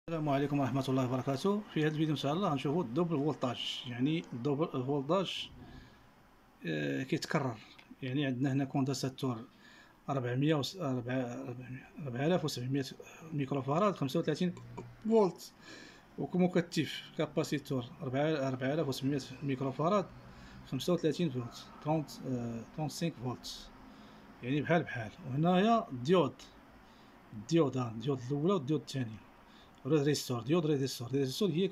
السلام عليكم ورحمة الله وبركاته. في هذا الفيديو إن شاء الله غنشوفوا الدوبل فولتاج، يعني الدوبل فولتاج كيتكرر. يعني عندنا هنا كوندنساتور 4700 ميكرو فاراد 35 فولت، ومكثف كاباسيتور 4700 ميكرو فاراد 35 فولت 35 فولت، يعني بحال. وهنايا الديود الأولى والديود الثانية. ريزيستور ريزيستور هي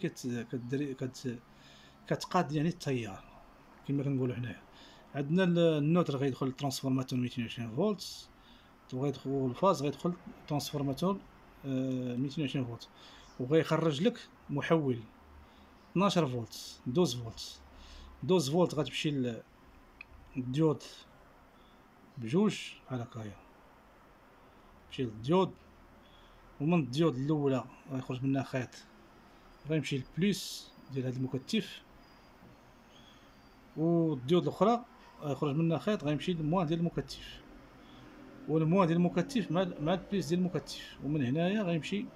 كتقاد يعني التيار كما كنقولوا حنايا. عندنا النوتر غيدخل الترانسفورماتور 220 فولت، وغيدخل الفاز غيدخل ترانسفورماتور 220 فولت، وغيخرج لك محول 12 فولت 12 فولت غتمشي للديود بجوج بحال هكايا، تمشي للديود، ومن الديود الاولى غيخرج منها خيط غيمشي للبليس ديال هذا المكثف، والديود الاخرى غيخرج منها خيط غيمشي للموان ديال المكثف، والموان ديال المكثف مع البليس ديال المكثف. ومن هنايا غيمشي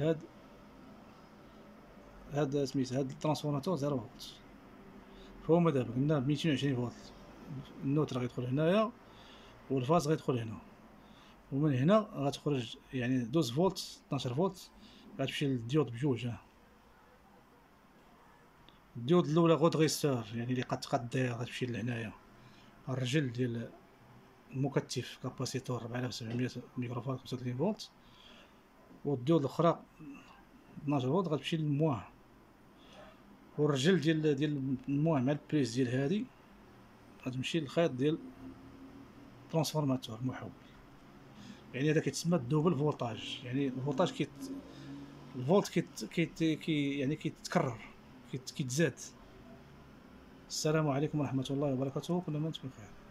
هاد سميت هاد الترانسفورماتور 0 فولت. فهما دابا قلنا ب 220 فولت النوتر غيدخل هنايا، والفاز غيدخل هنا، ومن هنا غتخرج يعني 12 فولت 12 فولت غتمشي للديود بجوج. الديود الاولى غود ريستور يعني اللي قد الدايره غتمشي لهنايا الرجل ديال المكثف كاباسيتور 4700 ميكرو فاراد 35 فولت، والديود الاخرى 12 فولت غتمشي للمواه، والرجل ديال المواه مع البريز ديال هادي غتمشي للخيط ديال ترانسفورماتور محول. يعني هذا كيتسمى الدوبل فولتاج، يعني الفولتاج الفولت يعني كيتكرر كيتزاد. السلام عليكم ورحمة الله وبركاته، كل ما انتم بخير.